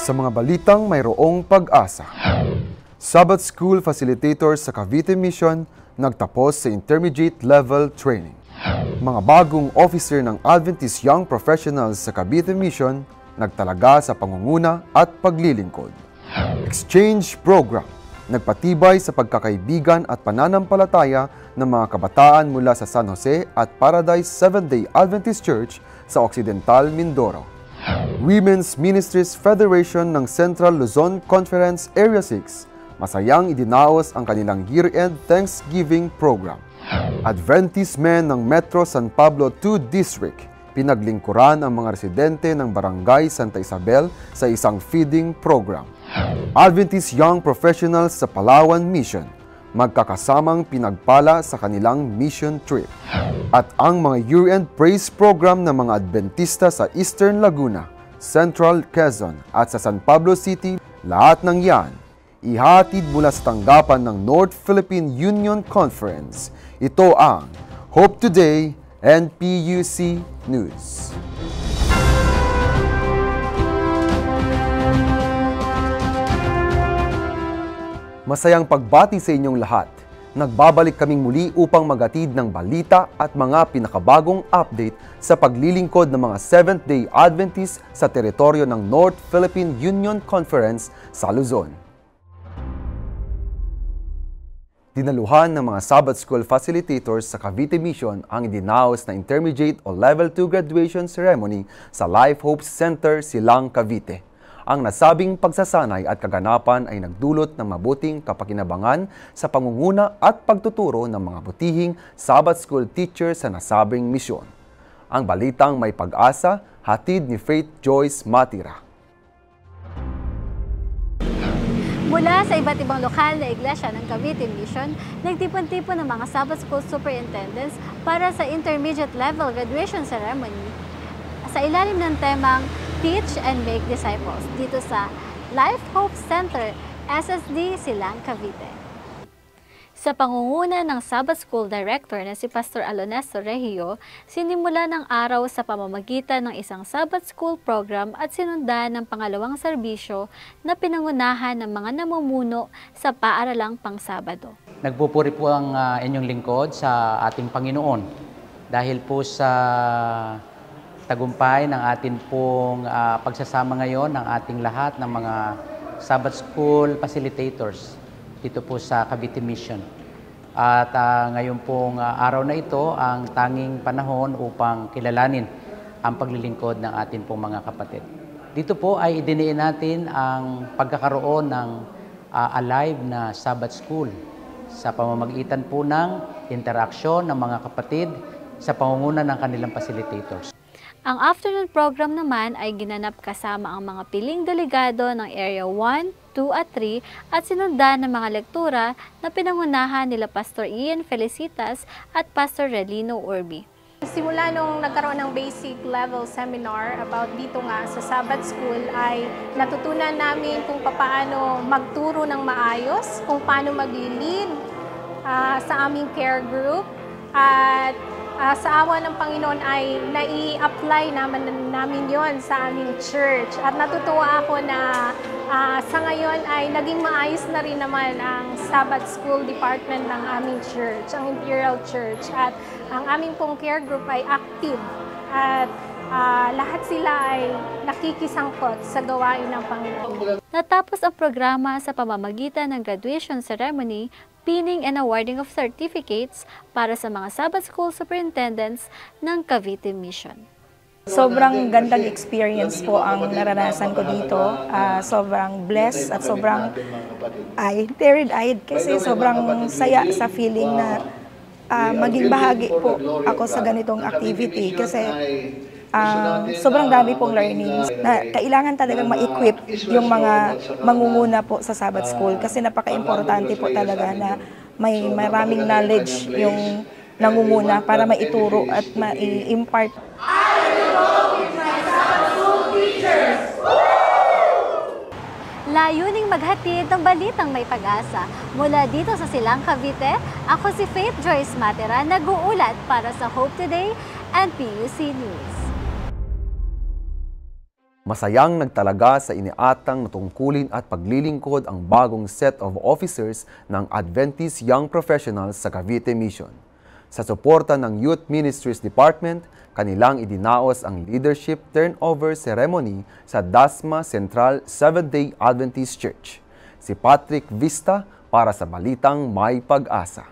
Sa mga balitang mayroong pag-asa. Sabbath School Facilitators sa Cavite Mission nagtapos sa intermediate level training. Mga bagong officer ng Adventist Young Professionals sa Cavite Mission nagtalaga sa pangunguna at paglilingkod. Exchange Program nagpatibay sa pagkakaibigan at pananampalataya ng mga kabataan mula sa San Jose at Paradise Seventh-day Adventist Church sa Occidental Mindoro. Women's Ministries Federation ng Central Luzon Conference Area 6 masayang idinaos ang kanilang year-end Thanksgiving program. Adventist men ng Metro San Pablo II District pinaglingkuran ang mga residente ng Barangay Santa Isabel sa isang feeding program. Adventist Young Professionals sa Palawan Mission magkakasamang pinagpala sa kanilang mission trip. At ang mga year-end praise program ng mga Adventista sa Eastern Laguna, Central Quezon at sa San Pablo City, lahat ng yan, ihatid mula sa tanggapan ng North Philippine Union Conference. Ito ang Hope Today NPUC News. Masayang pagbati sa inyong lahat. Nagbabalik kaming muli upang magatid ng balita at mga pinakabagong update sa paglilingkod ng mga Seventh-day Adventists sa teritoryo ng North Philippine Union Conference sa Luzon. Dinaluhan ng mga Sabbath School Facilitators sa Cavite Mission ang idinaos na Intermediate o Level 2 graduation ceremony sa Life Hope Center, Silang, Cavite. Ang nasabing pagsasanay at kaganapan ay nagdulot ng mabuting kapakinabangan sa pangunguna at pagtuturo ng mga butihing Sabbath School teachers sa nasabing misyon. Ang balitang may pag-asa, hatid ni Faith Joyce Matira. Mula sa iba't ibang lokal na iglesia ng Cavite Mission, nagtipon-tipon ng mga Sabbath School Superintendents para sa Intermediate Level Graduation Ceremony sa ilalim ng temang Teach and Make Disciples dito sa Life Hope Center, SSD, Silang, Cavite. Sa pangunguna ng Sabbath School Director na si Pastor Alonesto Regio, sinimula ng araw sa pamamagitan ng isang Sabbath School program at sinundan ng pangalawang serbisyo na pinangunahan ng mga namumuno sa paaralang pang-Sabado. Nagpupuri po ang inyong lingkod sa ating Panginoon dahil po sa tagumpay ng atin pong pagsasama ngayon ng ating lahat ng mga Sabbath School Facilitators dito po sa Cavite Mission. At ngayon pong araw na ito ang tanging panahon upang kilalanin ang paglilingkod ng atin pong mga kapatid. Dito po ay idiniin natin ang pagkakaroon ng alive na Sabbath School sa pamamagitan po ng interaksyon ng mga kapatid sa pangunguna ng kanilang facilitators. Ang afternoon program naman ay ginanap kasama ang mga piling delegado ng Area 1, 2 at 3 at sinundan ng mga lektura na pinangunahan nila Pastor Ian Felicitas at Pastor Relino Urbi. Simula nung nagkaroon ng basic level seminar about dito nga sa Sabbath School ay natutunan namin kung paano magturo ng maayos, kung paano mag-lead sa aming care group at sa awa ng Panginoon ay nai-apply namin yon sa aming church. At natutuwa ako na sa ngayon ay naging maayos na rin naman ang Sabbath School Department ng aming church, ang Imperial Church. At ang aming pong care group ay active at lahat sila ay nakikisangkot sa gawain ng Panginoon. Natapos ang programa sa pamamagitan ng graduation ceremony, pinning and awarding of certificates para sa mga Sabbath School Superintendents ng Cavite Mission. Sobrang gandang experience po ang naranasan ko dito. Sobrang blessed at sobrang teary-eyed kasi sobrang saya sa feeling na maging bahagi po ako sa ganitong activity kasi sobrang dami pong learnings na kailangan talagang ma-equip yung mga mangunguna po sa Sabbath School kasi napaka-importante po talaga na may maraming knowledge yung nangunguna para maituro at ma-impart. Layuning maghatid ng balitang may pag-asa. Mula dito sa Silang, Cavite, ako si Faith Joyce Matira, nag-uulat para sa Hope Today and PUC News. Masayang nagtalaga sa iniatang na tungkulin at paglilingkod ang bagong set of officers ng Adventist Young Professionals sa Cavite Mission. Sa suporta ng Youth Ministries Department, kanilang idinaos ang leadership turnover ceremony sa Dasma Central Seventh-day Adventist Church. Si Patrick Vista para sa Balitang May Pag-asa.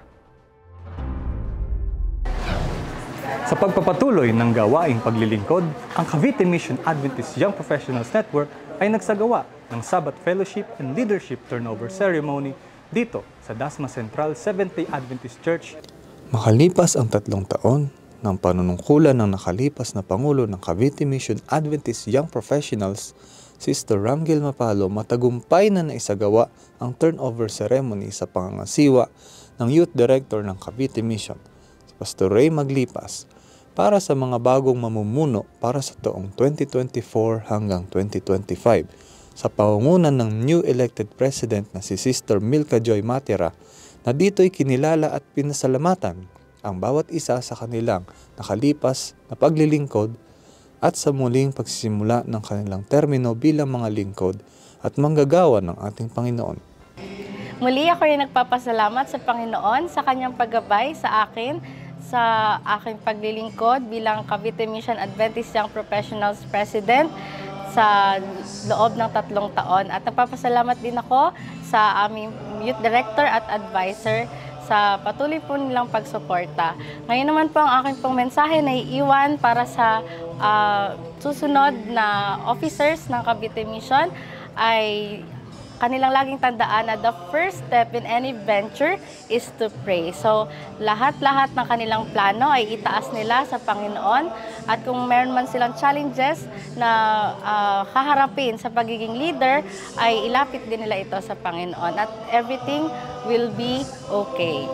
Sa pagpapatuloy ng gawaing paglilingkod, ang Cavite Mission Adventist Young Professionals Network ay nagsagawa ng Sabbath Fellowship and Leadership Turnover Ceremony dito sa Dasma Central Seventh-day Adventist Church. Makalipas ang 3 taon ng panunungkulan ng nakalipas na Pangulo ng Cavite Mission Adventist Young Professionals, Sister Ramgel Mapalo, matagumpay na naisagawa ang turnover ceremony sa pangangasiwa ng Youth Director ng Cavite Mission, si Pastor Ray Maglipas, para sa mga bagong mamumuno para sa taong 2024 hanggang 2025 sa pangunguna ng new elected president na si Sister Milka Joy Matira, na dito'y kinilala at pinasalamatan ang bawat isa sa kanilang nakalipas na paglilingkod at sa muling pagsisimula ng kanilang termino bilang mga lingkod at manggagawa ng ating Panginoon. Muli ako rin nagpapasalamat sa Panginoon sa kanyang paggabay sa akin sa aking paglilingkod bilang Cavite Mission Adventist Young Professionals President sa loob ng 3 taon. At nagpapasalamat din ako sa aming Youth Director at Advisor sa patuloy po nilang pagsuporta. Ngayon naman po ang aking pong mensahe na iiwan para sa susunod na officers ng Cavite Mission ay kanilang laging tandaan na the first step in any venture is to pray. So, lahat-lahat ng kanilang plano ay itaas nila sa Panginoon. At kung meron man silang challenges na kaharapin sa pagiging leader, ay ilapit din nila ito sa Panginoon. At everything will be okay.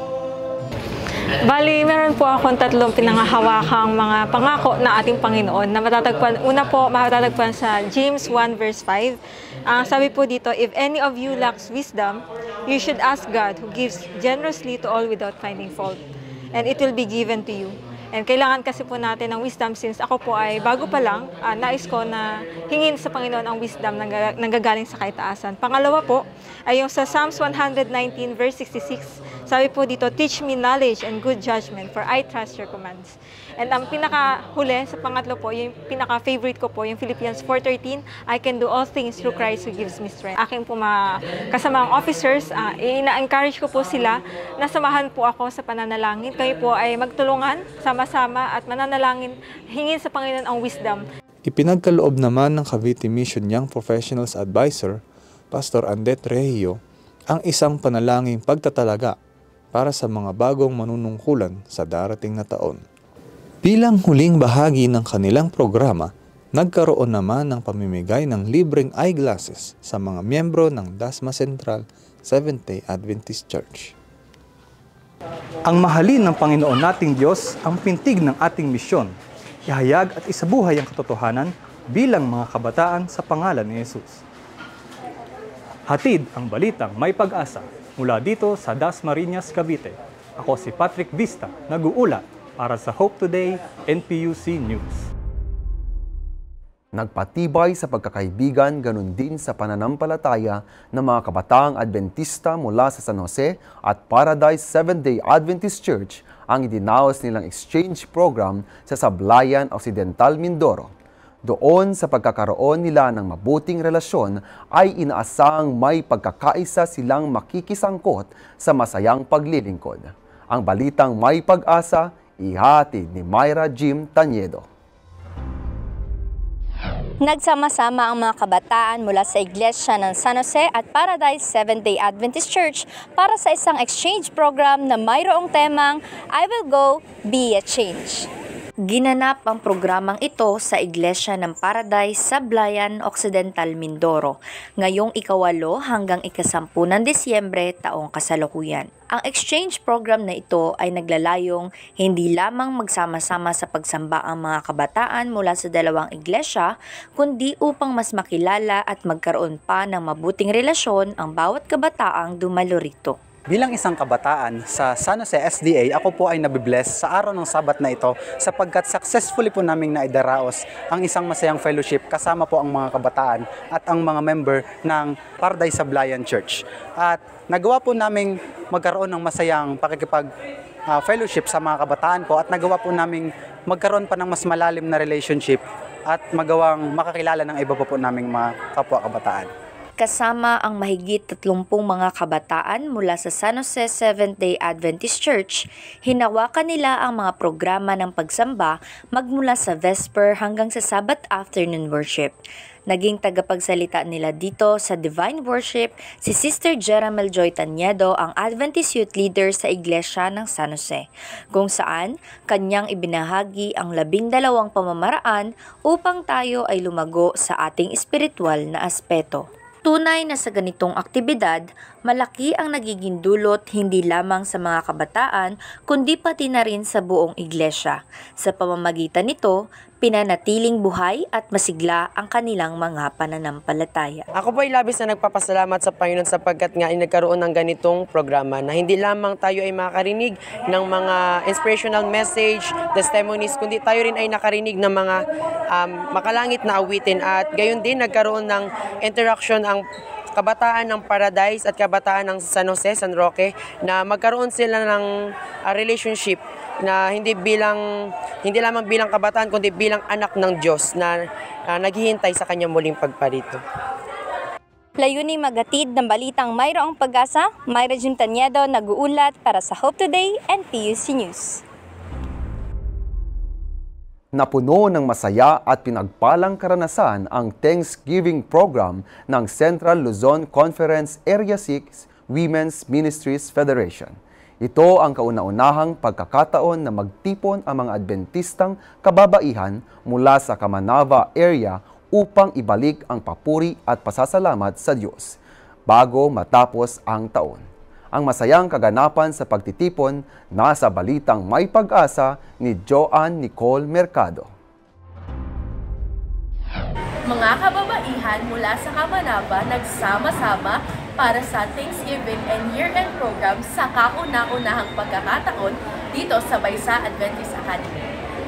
Bali, meron po akong 3 pinanghahawakang mga pangako na ating Panginoon na matatagpuan. Una po, matatagpuan sa James 1 verse 5. Sabi po dito, if any of you lacks wisdom, you should ask God who gives generously to all without finding fault, and it will be given to you. And kailangan kasi po natin ng wisdom since ako po ay bago pa lang, nais ko na hingin sa Panginoon ang wisdom na nanggagaling sa kaitaasan. Pangalawa po ay yung sa Psalms 119 verse 66. Sabi po dito, teach me knowledge and good judgment, for I trust your commands. And ang pinakahuli, sa pangatlo po, yung pinaka-favorite ko po, yung Philippians 4:13, I can do all things through Christ who gives me strength. Aking po mga kasamang officers, ina-encourage ko po sila na samahan po ako sa pananalangin. Kayo po ay magtulungan, sama-sama at mananalangin, hingin sa Panginoon ang wisdom. Ipinagkaloob naman ng Cavite Mission Young Professionals Advisor, Pastor Andet Rehio, ang isang panalangin pagtatalaga para sa mga bagong manunungkulan sa darating na taon. Bilang huling bahagi ng kanilang programa, nagkaroon naman ng pamimigay ng libreng eyeglasses sa mga miyembro ng Dasma Central Seventh-day Adventist Church. Ang mahalin ng Panginoon nating Diyos ang pintig ng ating misyon, ihayag at isabuhay ang katotohanan bilang mga kabataan sa pangalan ni Jesus. Hatid ang balitang may pag-asa mula dito sa Dasmariñas, Cavite. Ako si Patrick Vista, nag-uulat para sa Hope Today NPUC News. Nagpatibay sa pagkakaibigan, ganun din sa pananampalataya ng mga kabataang Adventista mula sa San Jose at Paradise Seventh-day Adventist Church ang idinaos nilang exchange program sa Sablayan Occidental, Mindoro. Doon sa pagkakaroon nila ng mabuting relasyon ay inaasahang may pagkakaisa silang makikisangkot sa masayang paglilingkod. Ang balitang may pag-asa, ihatid ni Myra Jim Tanyedo. Nagsama-sama ang mga kabataan mula sa Iglesia ng San Jose at Paradise Seventh-day Adventist Church para sa isang exchange program na mayroong temang I Will Go, Be a Change. Ginanap ang programang ito sa Iglesia ng Paradise sa Sablayan Occidental, Mindoro, ngayong 8 hanggang 10 ng Disyembre taong kasalukuyan. Ang exchange program na ito ay naglalayong hindi lamang magsama-sama sa pagsamba ang mga kabataan mula sa dalawang iglesia, kundi upang mas makilala at magkaroon pa ng mabuting relasyon ang bawat kabataang dumalo rito. Bilang isang kabataan sa San Jose SDA, ako po ay nabibless sa araw ng Sabat na ito sapagkat successfully po naming naidaraos ang isang masayang fellowship kasama po ang mga kabataan at ang mga member ng Paradise Sablayan Church. At nagawa po naming magkaroon ng masayang fellowship sa mga kabataan po at nagawa po naming magkaroon pa ng mas malalim na relationship at magawang makakilala ng iba po naming mga kapwa kabataan. Kasama ang mahigit 30 mga kabataan mula sa San Jose Seventh-day Adventist Church, hinawakan nila ang mga programa ng pagsamba magmula sa Vesper hanggang sa Sabbath afternoon worship. Naging tagapagsalita nila dito sa Divine Worship si Sister Jeramel Joy Taniedo, ang Adventist Youth Leader sa Iglesia ng San Jose, kung saan kanyang ibinahagi ang 12 pamamaraan upang tayo ay lumago sa ating espiritual na aspeto. Tunay na sa ganitong aktibidad, malaki ang nagiging dulot hindi lamang sa mga kabataan kundi pati na rin sa buong iglesia. Sa pamamagitan nito, pinanatiling buhay at masigla ang kanilang mga pananampalataya. Ako po ay labis na nagpapasalamat sa Panginoon sapagkat nga ay nagkaroon ng ganitong programa na hindi lamang tayo ay makarinig ng mga inspirational message, testimonies, kundi tayo rin ay nakarinig ng mga makalangit na awitin at gayon din nagkaroon ng interaction ang kabataan ng Paradise at kabataan ng San Jose, San Roque na magkaroon sila ng relationship na hindi lamang bilang kabataan kundi bilang anak ng Diyos na naghihintay sa kanyang muling pagparito. Layuning magatid ng balitang mayroong pag-asa, Myra Jim Taniedo nag-uulat para sa Hope Today and PUC News. Napuno ng masaya at pinagpalang karanasan ang Thanksgiving program ng Central Luzon Conference Area 6 Women's Ministries Federation. Ito ang kauna-unahang pagkakataon na magtipon ang mga Adventistang kababaihan mula sa Kamanava area upang ibalik ang papuri at pasasalamat sa Diyos bago matapos ang taon. Ang masayang kaganapan sa pagtitipon nasa balitang May Pag-asa ni Joanne Nicole Mercado. Mga kababaihan mula sa Kamanava nagsama-sama para sa Thanksgiving and Year-End Program sa kauna-unahang pagkakataon dito sa Baysa Adventist Academy.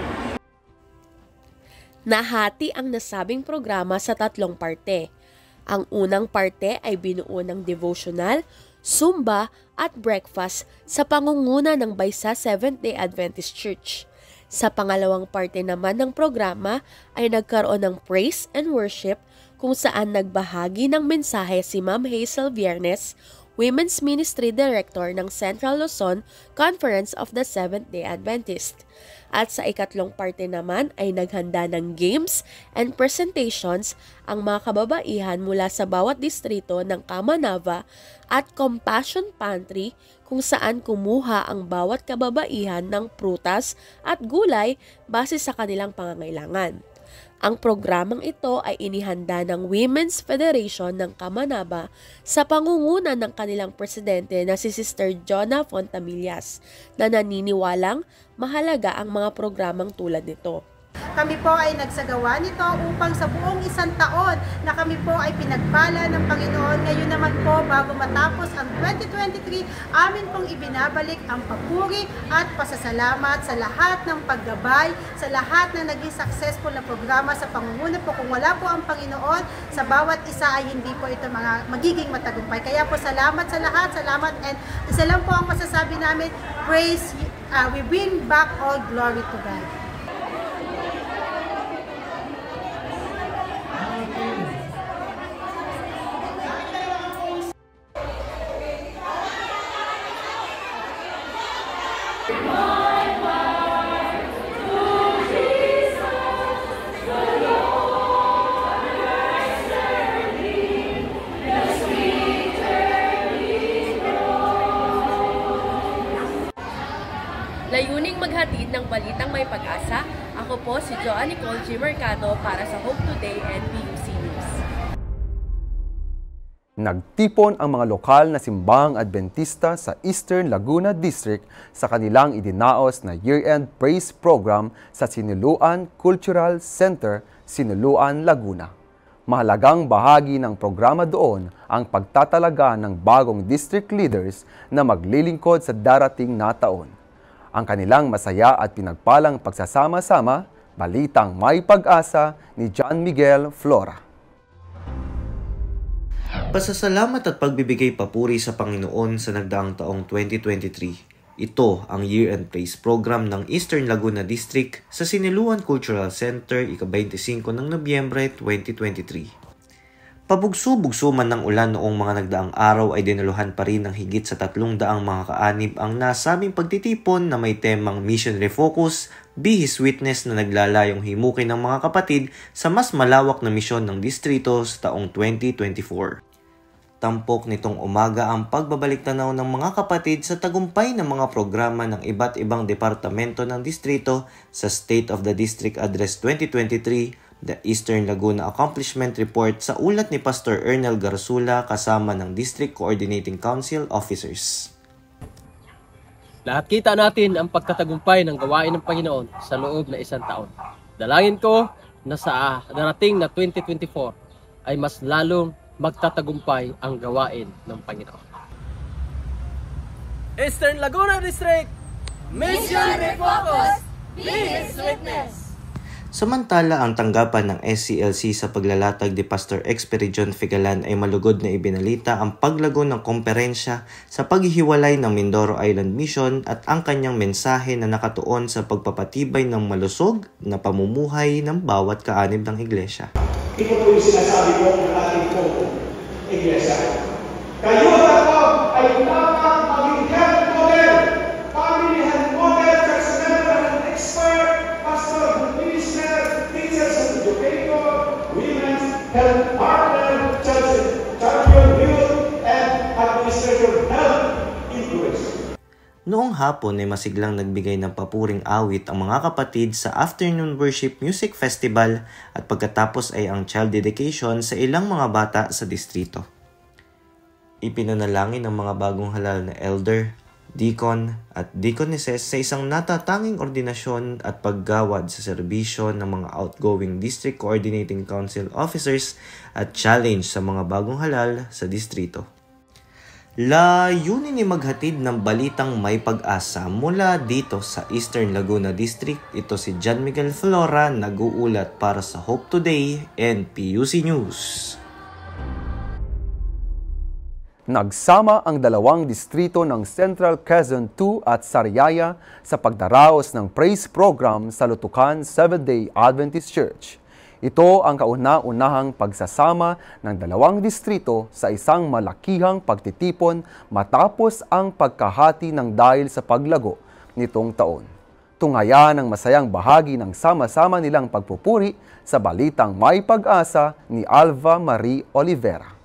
Nahati ang nasabing programa sa 3 parte. Ang unang parte ay binuo ng devotional, Zumba at breakfast sa pangunguna ng Baysa Seventh-day Adventist Church. Sa pangalawang parte naman ng programa ay nagkaroon ng praise and worship kung saan nagbahagi ng mensahe si Ma'am Hazel Viernes, Women's Ministry Director ng Central Luzon Conference of the Seventh-day Adventist. At sa ikatlong parte naman ay naghanda ng games and presentations ang mga kababaihan mula sa bawat distrito ng Kamanava at Compassion Pantry kung saan kumuha ang bawat kababaihan ng prutas at gulay base sa kanilang pangangailangan. Ang programang ito ay inihanda ng Women's Federation ng Kamanava sa pangunguna ng kanilang presidente na si Sister Jonna Fontamillas na naniniwalang mahalaga ang mga programang tulad nito. Kami po ay nagsagawa nito upang sa buong isang taon na kami po ay pinagpala ng Panginoon. Ngayon naman po, bago matapos ang 2023, amin pong ibinabalik ang papuri at pasasalamat sa lahat ng paggabay, sa lahat ng naging successful na programa sa pangunguna po. Kung wala po ang Panginoon, sa bawat isa ay hindi po ito magiging matagumpay. Kaya po salamat sa lahat, salamat, and isa lang po ang masasabi namin, praise, we bring back all glory to God. Layuning maghatid ng balitang May Pag-asa, ako po si Joanne Nicole G. Mercado para sa Hope Today and PUC News. Nagtipon ang mga lokal na simbahang Adventista sa Eastern Laguna District sa kanilang idinaos na year-end praise program sa Sinuluan Cultural Center, Sinuluan, Laguna. Mahalagang bahagi ng programa doon ang pagtatalaga ng bagong district leaders na maglilingkod sa darating na taon. Ang kanilang masaya at pinagpalang pagsasama-sama, balitang may pag-asa ni John Miguel Flora. Pasasalamat at pagbibigay papuri sa Panginoon sa nagdaang taong 2023. Ito ang Year and Praise program ng Eastern Laguna District sa Siniluan Cultural Center ika-25 ng Nobyembre 2023. Pabugso-bugso man ng ulan noong mga nagdaang araw ay dinaluhan pa rin ng higit sa 300 mga kaanib ang nasabing pagtitipon na may temang Mission Refocus, Be His Witness na naglalayong himukin ng mga kapatid sa mas malawak na misyon ng distrito sa taong 2024. Tampok nitong umaga ang pagbabalik tanaw ng mga kapatid sa tagumpay ng mga programa ng iba't ibang departamento ng distrito sa State of the District Address 2023, the Eastern Laguna Accomplishment Report sa ulat ni Pastor Ernel Garzula kasama ng District Coordinating Council Officers. Lahat kita natin ang pagtatagumpay ng gawain ng Panginoon sa loob na isang taon. Dalangin ko na sa darating na 2024 ay mas lalong magtatagumpay ang gawain ng Panginoon. Eastern Laguna District, Mission Refocus, Be His Witness. Samantala, ang tanggapan ng SCLC sa paglalatag ni Pastor Experijon Figalan ay malugod na ibinalita ang paglago ng komperensya sa paghihiwalay ng Mindoro Island Mission at ang kanyang mensahe na nakatuon sa pagpapatibay ng malusog na pamumuhay ng bawat kaanib ng iglesia. Ito po yung sinasabi ko ng ating pong iglesia. Kayo at ako ay dapat maging health model, family health model, church member and expert, pastor, minister, teachers and educator, women's health partner, church champion youth, and administrator health influence. Noong hapon ay masiglang nagbigay ng papuring awit ang mga kapatid sa Afternoon Worship Music Festival at pagkatapos ay ang child dedication sa ilang mga bata sa distrito. Ipinanalangin ng mga bagong halal na elder, deacon at deaconesses sa isang natatanging ordinasyon at paggawad sa serbisyo ng mga outgoing District Coordinating Council Officers at challenge sa mga bagong halal sa distrito. Layunin ni maghatid ng balitang may pag-asa mula dito sa Eastern Laguna District. Ito si John Miguel Flora, nag-uulat para sa Hope Today and PUC News. Nagsama ang dalawang distrito ng Central Quezon 2 at Sariaya sa pagdaraos ng praise program sa Lutukan Seventh-day Adventist Church. Ito ang kauna-unahang pagsasama ng dalawang distrito sa isang malakihang pagtitipon matapos ang pagkahati ng dahil sa paglago nitong taon. Tungayan ang masayang bahagi ng sama-sama nilang pagpupuri sa balitang may pag-asa ni Alva Marie Olivera.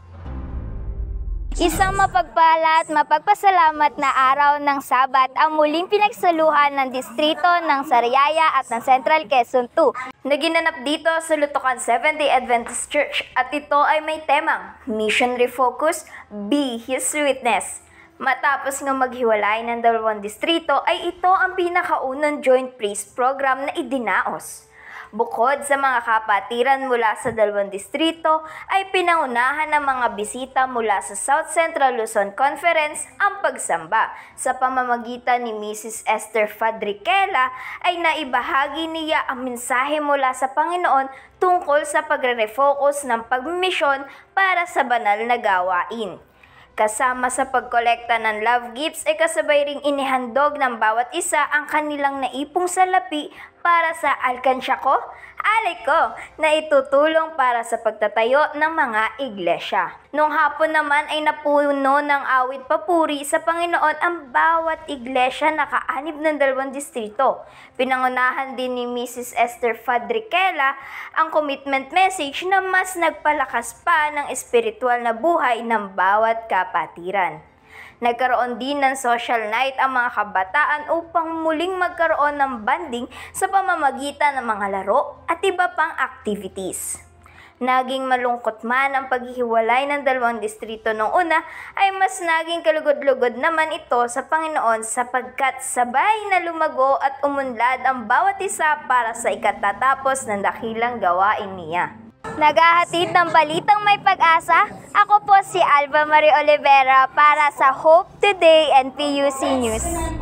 Isang mapagpala at mapagpasalamat na araw ng Sabat ang muling pinagsaluhan ng distrito ng Sariaya at ng Central Quezon 2 na ginanap dito sa Lutukan Seventh-day Adventist Church at ito ay may temang Mission Refocus, Be His Witness. Matapos nga maghiwalay ng dalawang distrito ay ito ang pinakaunang joint praise program na idinaos. Bukod sa mga kapatiran mula sa dalawang distrito, ay pinangunahan ng mga bisita mula sa South Central Luzon Conference ang pagsamba. Sa pamamagitan ni Mrs. Esther Fadriquela ay naibahagi niya ang mensahe mula sa Panginoon tungkol sa pagre-refocus ng pagmisyon para sa banal na gawain. Kasama sa pagkolekta ng love gifts ay kasabay ring inihandog ng bawat isa ang kanilang naipong salapi para sa alkansya ko, alay ko, na itutulong para sa pagtatayo ng mga iglesia. Noong hapon naman ay napuno ng awit papuri sa Panginoon ang bawat iglesia na kaanib ng dalawang distrito. Pinangunahan din ni Mrs. Esther Fadriquela ang commitment message na mas nagpalakas pa ng espiritual na buhay ng bawat kapatiran. Nagkaroon din ng social night ang mga kabataan upang muling magkaroon ng banding sa pamamagitan ng mga laro at iba pang activities. Naging malungkot man ang paghihiwalay ng dalawang distrito noong una, ay mas naging kalugod-lugod naman ito sa Panginoon sapagkat sabay na lumago at umunlad ang bawat isa para sa ikatatapos ng dakilang gawain niya. Naghahatid ng balitang may pag-asa, ako po si Alba Marie Olivera para sa Hope Today and PUC News.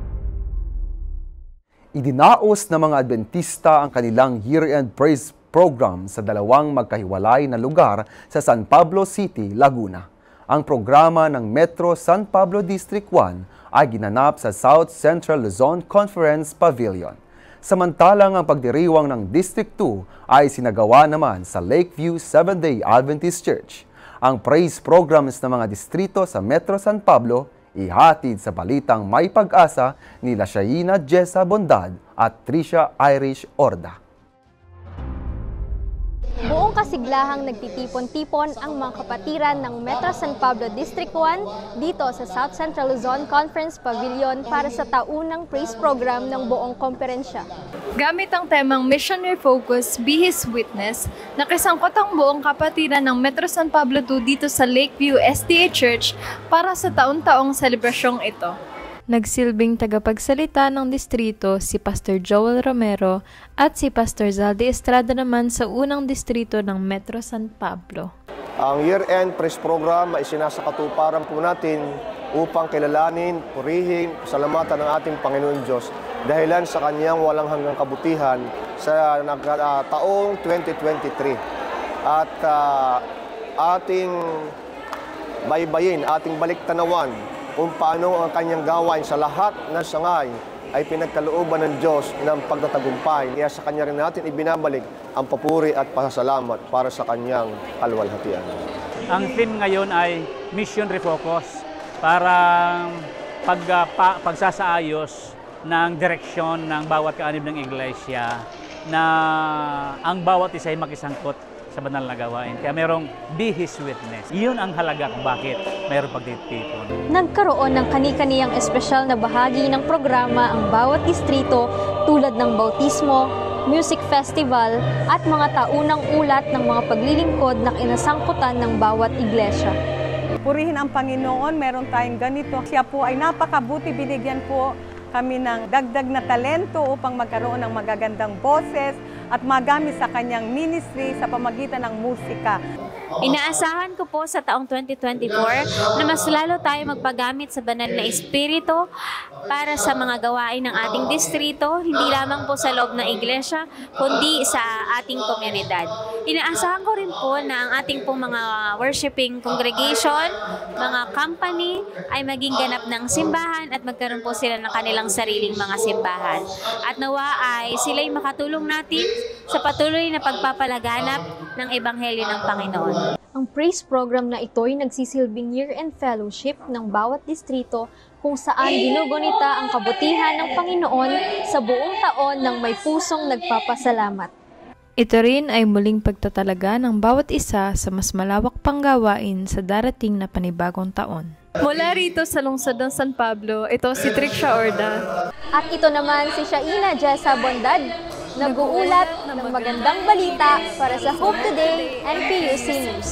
Idinaos ng mga Adventista ang kanilang year-end praise program sa dalawang magkahiwalay na lugar sa San Pablo City, Laguna. Ang programa ng Metro San Pablo District 1 ay ginanap sa South Central Luzon Conference Pavilion. Samantalang ang pagdiriwang ng District 2 ay sinagawa naman sa Lakeview Seventh-day Adventist Church. Ang praise programs ng mga distrito sa Metro San Pablo ihatid sa balitang may pag-asa ni Shaina Jessa Bondad at Tricia Irish Orda. Buong kasiglahang nagtitipon-tipon ang mga kapatiran ng Metro San Pablo District 1 dito sa South Central Luzon Conference Pavilion para sa taunang praise program ng buong komperensya. Gamit ang temang Missionary Focus, Be His Witness, nakisangkot ang buong kapatiran ng Metro San Pablo 2 dito sa Lakeview SDA Church para sa taon-taong selebrasyong ito. Nagsilbing tagapagsalita ng distrito si Pastor Joel Romero at si Pastor Zaldi Estrada naman sa unang distrito ng Metro San Pablo. Ang year-end praise program ay sinasakatuparan po natin upang kilalanin, purihin, salamatan ng ating Panginoon Diyos dahilan sa kanyang walang hanggang kabutihan sa taong 2023. At ating baybayin, ating baliktanawan kung paano ang kanyang gawain sa lahat ng sangay ay pinagkalooban ng Diyos ng pagtatagumpay. Kaya sa kanya rin natin ibinabalik ang papuri at pasasalamat para sa kanyang kaluwalhatian. Ang theme ngayon ay Mission Refocus para pagsasaayos ng direksyon ng bawat kaanib ng iglesia na ang bawat isa ay makisangkot sa banal na gawain. Kaya merong Be His Witness. Iyon ang halaga kung bakit mayroong pagtitipon. Nagkaroon ng kani-kaniyang espesyal na bahagi ng programa ang bawat distrito tulad ng bautismo, music festival at mga taunang ulat ng mga paglilingkod na kinasangkutan ng bawat iglesia. Purihin ang Panginoon, meron tayong ganito. Siya po ay napakabuti, binigyan po kami ng dagdag na talento upang magkaroon ng magagandang boses at magamit sa kanyang ministry sa pamagitan ng musika. Inaasahan ko po sa taong 2024 na mas lalo tayo magpagamit sa banal na espiritu para sa mga gawain ng ating distrito, hindi lamang po sa loob ng iglesia, kundi sa ating komunidad. Inaasahan ko rin po na ang ating pong mga worshiping congregation, mga company, ay maging ganap ng simbahan at magkaroon po sila ng kanilang sariling mga simbahan. At nawa ay sila'y makatulong natin sa patuloy na pagpapalaganap ng Ebanghelyo ng Panginoon. Ang praise program na ito ay nagsisilbing year-end fellowship ng bawat distrito kung saan ginugunita ang kabutihan ng Panginoon sa buong taon ng may pusong nagpapasalamat. Ito rin ay muling pagtatalaga ng bawat isa sa mas malawak pang gawain sa darating na panibagong taon. Mula rito sa lungsod ng San Pablo, ito si Tricia Orda. At ito naman si Shaina Jessa Bondad, nag-uulat ng magandang balita para sa Hope Today and PUC News.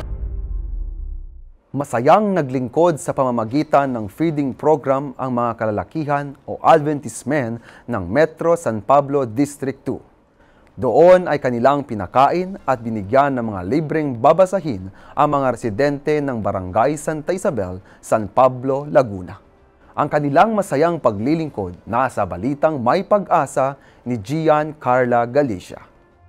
Masayang naglingkod sa pamamagitan ng feeding program ang mga kalalakihan o Adventist men ng Metro San Pablo District 2. Doon ay kanilang pinakain at binigyan ng mga libreng babasahin ang mga residente ng Barangay Santa Isabel, San Pablo, Laguna. Ang kanilang masayang paglilingkod nasa balitang may pag-asa ni Gian Carla Galicia.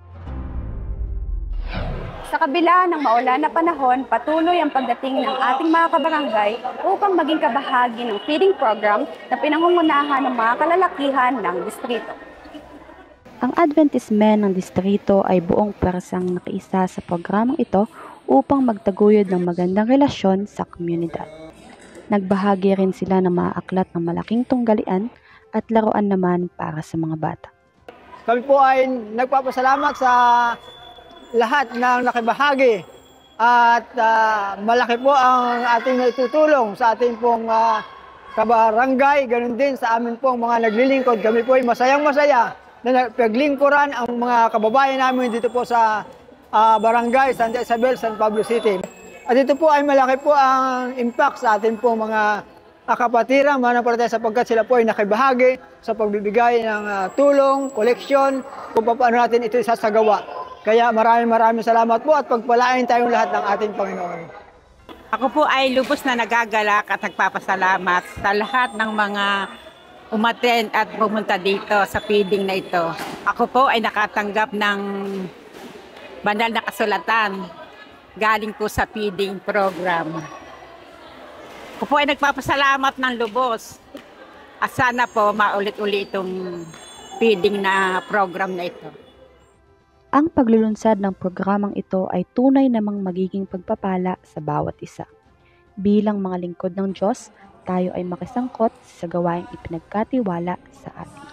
Sa kabila ng maulan na panahon, patuloy ang pagdating ng ating mga kabarangay upang maging kabahagi ng feeding program na pinangungunahan ng mga kalalakihan ng distrito. Ang Adventist men ng distrito ay buong pwersang nakiisa sa programang ito upang magtaguyod ng magandang relasyon sa komunidad. Nagbahagi rin sila ng mga aklat ng malaking tunggalian at laruan naman para sa mga bata. Kami po ay nagpapasalamat sa lahat ng nakibahagi at malaki po ang ating naitutulong sa ating pong kabarangay, ganun din sa amin pong mga naglilingkod. Kami po ay masayang-masaya na paglingkuran ang mga kababayan namin dito po sa Barangay Santa Isabel, San Pablo City. At ito po ay malaki po ang impact sa ating po mga kapatiran, mananampalataya sapagkat sila po ay nakibahagi sa pagbibigay ng tulong, koleksyon, kung paano natin ito isasagawa. Kaya maraming salamat po at pagpalain tayong lahat ng ating Panginoon. Ako po ay lubos na nagagalak at nagpapasalamat sa lahat ng mga umattend at pumunta dito sa feeding na ito. Ako po ay nakatanggap ng banal na kasulatan galing po sa feeding program. Ako po ay nagpapasalamat ng lubos at sana po maulit-ulit itong feeding na program na ito. Ang paglulunsad ng programang ito ay tunay namang magiging pagpapala sa bawat isa. Bilang mga lingkod ng Diyos, tayo ay makisangkot sa gawaing ipinagkatiwala sa atin.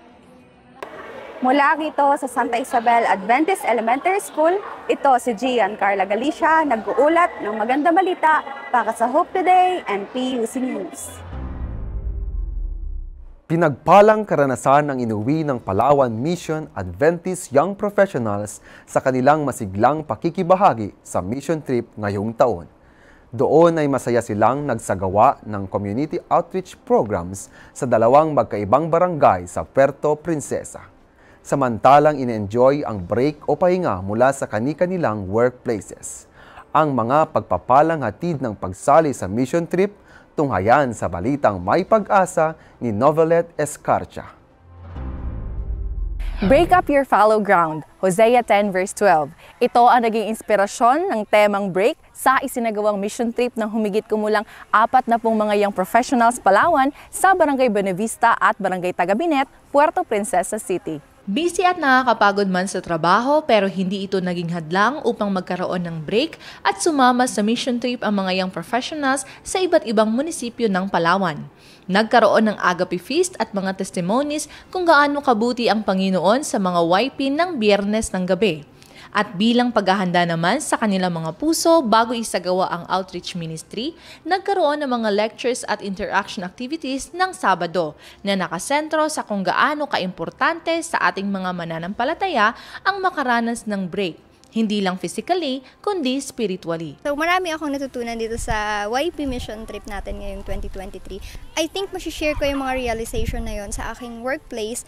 Mula rito sa Santa Isabel Adventist Elementary School, ito si Gian Carla Galicia, nag-uulat ng magandang balita para sa Hope Today and PUC News. Pinagpalang karanasan ang inuwi ng Palawan Mission Adventist Young Professionals sa kanilang masiglang pakikibahagi sa mission trip ngayong taon. Doon ay masaya silang nagsagawa ng community outreach programs sa dalawang magkaibang barangay sa Puerto Princesa. Samantalang in-enjoy ang break o pahinga mula sa kani-kanilang workplaces. Ang mga pagpapalang hatid ng pagsali sa mission trip, tunghayan sa balitang May Pag-asa ni Novelet Escarcha. Break up your fallow ground, Hosea 10 verse 12. Ito ang naging inspirasyon ng temang break sa isinagawang mission trip ng humigit kumulang 40 mga young professionals Palawan sa Barangay Buenavista at Barangay Tagabinet, Puerto Princesa City. Busy at nakakapagod man sa trabaho pero hindi ito naging hadlang upang magkaroon ng break at sumama sa mission trip ang mga young professionals sa iba't ibang munisipyo ng Palawan. Nagkaroon ng agape feast at mga testimonies kung gaano kabuti ang Panginoon sa mga YP ng Biyernes ng gabi. At bilang paghahanda naman sa kanilang mga puso bago isagawa ang outreach ministry, nagkaroon ng mga lectures at interaction activities ng Sabado na nakasentro sa kung gaano kaimportante sa ating mga mananampalataya ang makaranas ng break. Hindi lang physically, kundi spiritually. So marami akong natutunan dito sa YP mission trip natin ngayong 2023. I think masishare ko yung mga realization na yon sa aking workplace,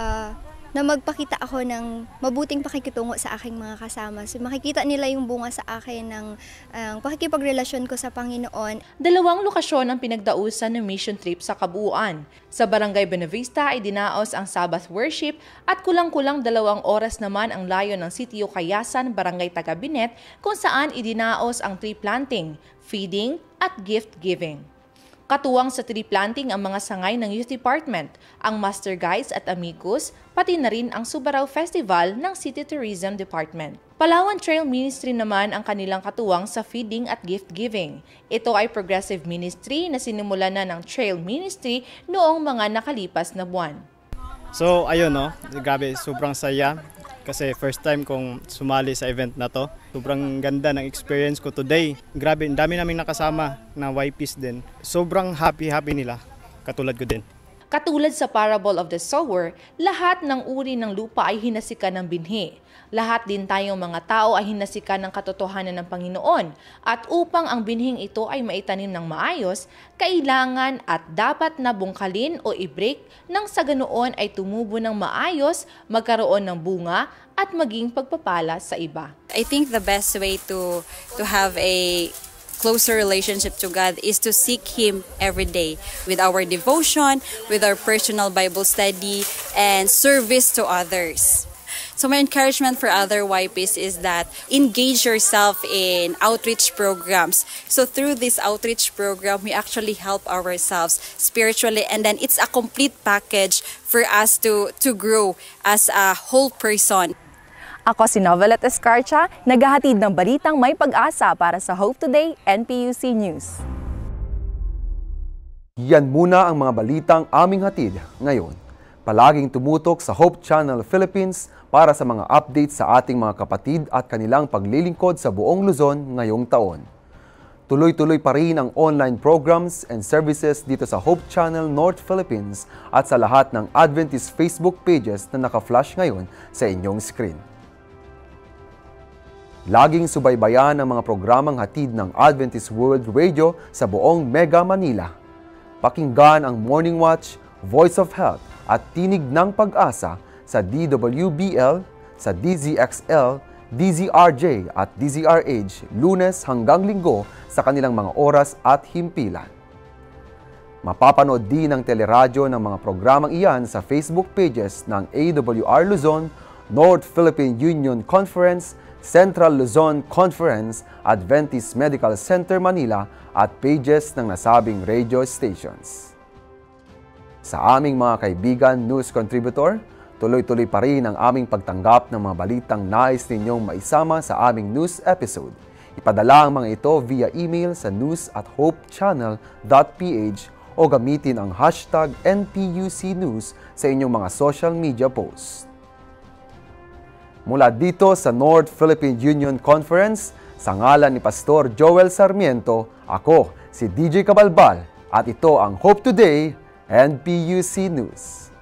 na magpakita ako ng mabuting pakikitungo sa aking mga kasama. So, makikita nila yung bunga sa akin ng pakikipagrelasyon ko sa Panginoon. Dalawang lokasyon ang pinagdausan ng mission trip sa kabuuan. Sa Barangay Buenavista ay dinaos ang Sabbath worship at kulang-kulang 2 oras naman ang layo ng Sitio Kayasan, Barangay Tagabinet, kung saan idinaos ang tree planting, feeding at gift giving. Katuwang sa tree planting ang mga sangay ng Youth Department, ang Master Guides at Amigos, pati na rin ang Subarao Festival ng City Tourism Department. Palawan Trail Ministry naman ang kanilang katuwang sa feeding at gift giving. Ito ay progressive ministry na sinimula na ng Trail Ministry noong mga nakalipas na buwan. So ayun no, grabe, sobrang saya. Kasi first time kong sumali sa event na to. Sobrang ganda ng experience ko today. Grabe, ang dami naming nakasama na YPs din. Sobrang happy nila, katulad ko din. Katulad sa Parable of the Sower, lahat ng uri ng lupa ay hinasikan ng binhi. Lahat din tayong mga tao ay hinasikan ng katotohanan ng Panginoon. At upang ang binhing ito ay maitanim ng maayos, kailangan at dapat na bungkalin o i-break nang sa ganoon ay tumubo ng maayos, magkaroon ng bunga at maging pagpapala sa iba. I think the best way to have a closer relationship to God is to seek Him every day with our devotion, with our personal Bible study, and service to others. So my encouragement for other YPs is that engage yourself in outreach programs. So through this outreach program, we actually help ourselves spiritually, and then it's a complete package for us to grow as a whole person. Ako si Novelet Escarcha, naghahatid ng balitang may pag-asa para sa Hope Today and PUC News. Yan muna ang mga balitang aming hatid ngayon. Palaging tumutok sa Hope Channel Philippines para sa mga updates sa ating mga kapatid at kanilang paglilingkod sa buong Luzon ngayong taon. Tuloy-tuloy pa rin ang online programs and services dito sa Hope Channel North Philippines at sa lahat ng Adventist Facebook pages na naka-flash ngayon sa inyong screen. Laging subaybayan ang mga programang hatid ng Adventist World Radio sa buong Mega Manila. Pakinggan ang Morning Watch, Voice of Health at Tinig ng Pag-asa sa DWBL, sa DZXL, DZRJ at DZRH Lunes hanggang Linggo sa kanilang mga oras at himpilan. Mapapanood din ng teleradyo ng mga programang iyan sa Facebook pages ng AWR Luzon, North Philippine Union Conference, Central Luzon Conference, Adventist Medical Center Manila at pages ng nasabing radio stations. Sa aming mga kaibigan news contributor, tuloy-tuloy pa rin ang aming pagtanggap ng mga balitang nais ninyong maisama sa aming news episode. Ipadala ang mga ito via email sa news@hopechannel.ph o gamitin ang hashtag NPUCnews sa inyong mga social media posts. Mula dito sa North Philippine Union Conference, sa ngalan ni Pastor Joel Sarmiento, ako si DJ Cabalbal at ito ang Hope Today, NPUC News.